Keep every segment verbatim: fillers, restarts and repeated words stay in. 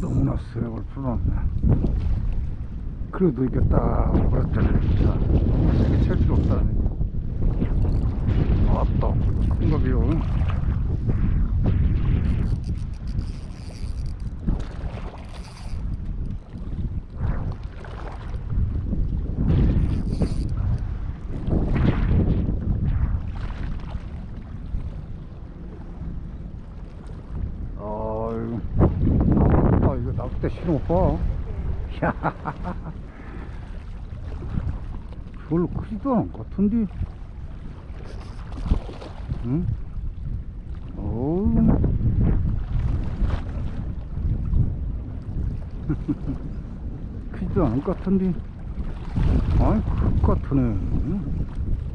너무나 수액을 풀어놨네. 그래도 이게 딱 그렇잖아요. 자, 너무 세게 칠 필요 없다는. 아따, 큰가 비요. 아이고, 아, 이거 낚싯대 실어 못 봐. 야, 별로 크지도 않은 것 같은데. 응? 어우. 크지도 않을 것 같은데. 아이, 클 것 같으네. 응?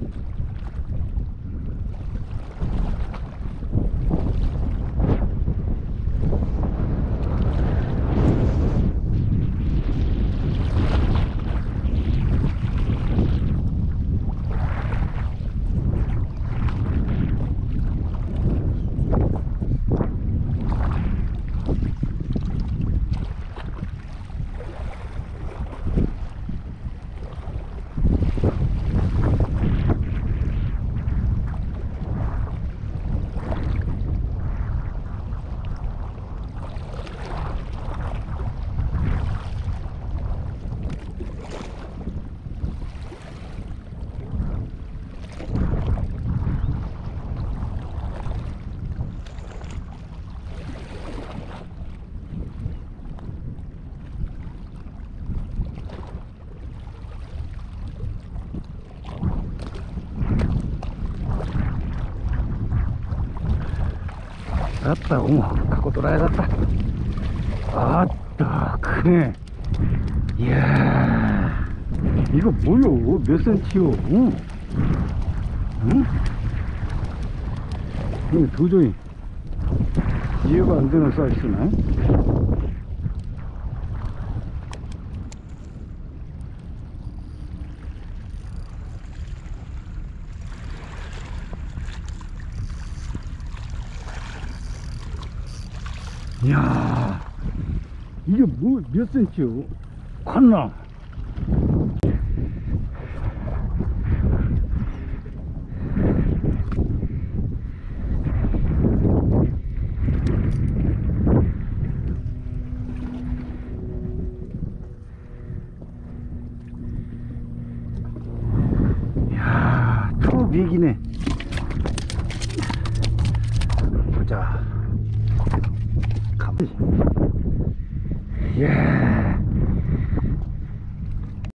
아따, 어머, 갖고 돌아야겠다. 아따, 크네. 이야, 이거 뭐요? 몇 센치요? 응? 응? 이거 도저히 이해가 안 되는 사이즈네. 이야, 이게 뭐, 몇 센치요? 컸나? 이야, 초비기네. 보자. 가만히. 이야.